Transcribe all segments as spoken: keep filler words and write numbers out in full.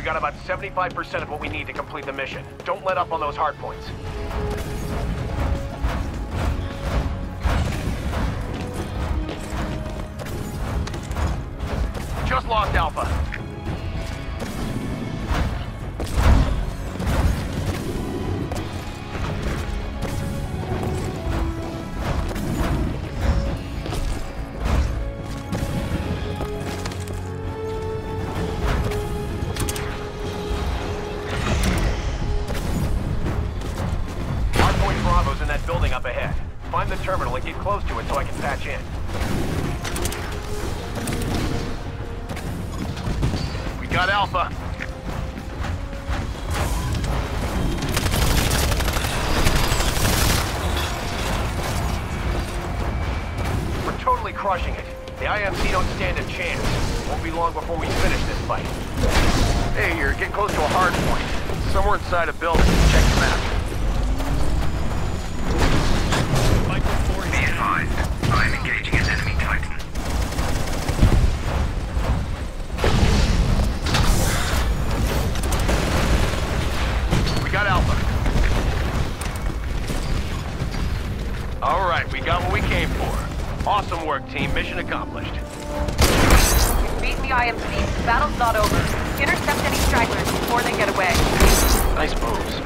got about seventy-five percent of what we need to complete the mission. Don't let up on those hard points. Just lost Alpha. Hardpoint Bravo's in that building up ahead. Find the terminal and get close to it so I can patch in. We got Alpha. We're totally crushing it. The I M C don't stand a chance. Won't be long before we finish this fight. Hey, you're getting close to a hard point. Somewhere inside a building. Check the map. Be advised, I'm engaging an enemy Titan. We got Alpha. All right, we got what we came for. Awesome work, team. Mission accomplished. We've beaten the I M C. The battle's not over. Intercept any stragglers before they get away. Nice moves.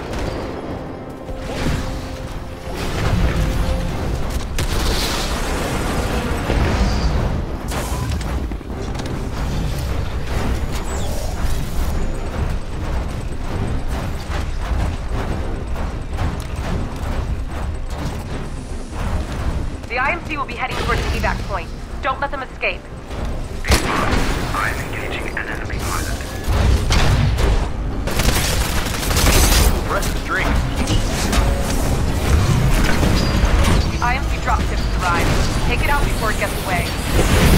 The I M C will be heading towards the evac point. Don't let them escape. Be advised, I'm engaging an enemy pilot. Press the street. The I M C dropship has arrived. Take it out before it gets away.